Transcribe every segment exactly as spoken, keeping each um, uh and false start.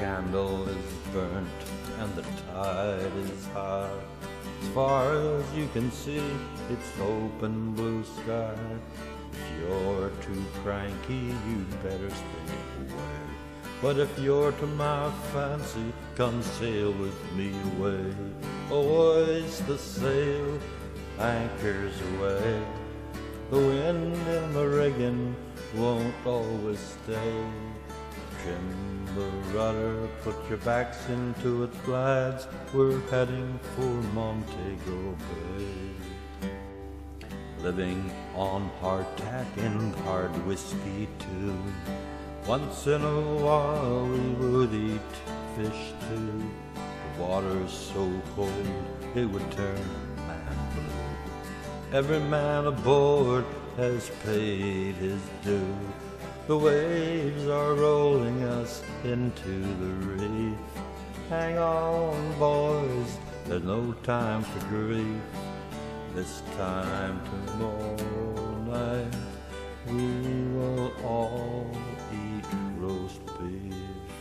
candle is burnt and the tide is high. As far as you can see, it's open blue sky. If you're too cranky, you'd better stay away. But if you're to my fancy, come sail with me away. Hoist the sail, anchors away. The wind in the rigging won't always stay. Trim the rudder, put your backs into it, lads. We're heading for Montego Bay. Living on hardtack and hard whiskey too. Once in a while we would eat fish too. The water's so cold it would turn man blue. Every man aboard has paid his due. The waves are rolling us into the reef. Hang on, boys, there's no time for grief. This time tomorrow night we will all eat roast beef.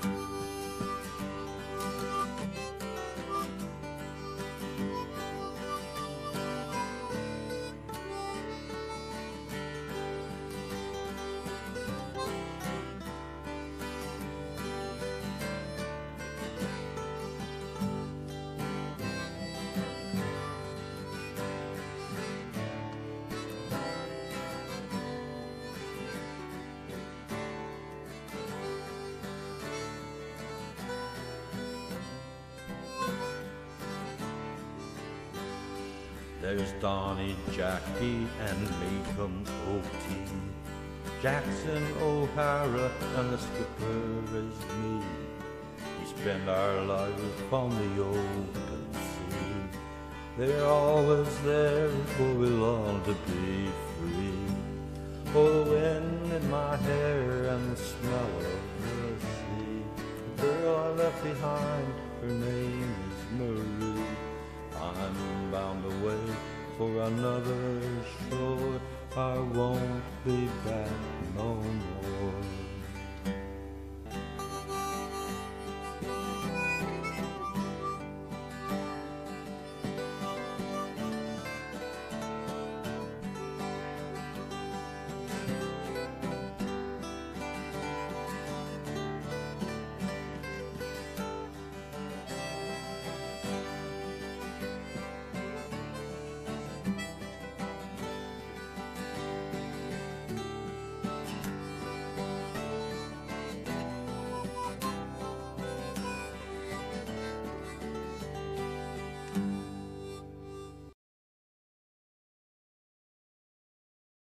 There's Donnie, Jackie, and Meekum O T, Jackson O'Hara, and the skipper is me. We spend our life on the open sea. They're always there, for we long to be free. Oh, the wind in my hair and the smell of the sea. The girl I left behind, her name is Marie. I'm bound away for another shore. I won't be back no more.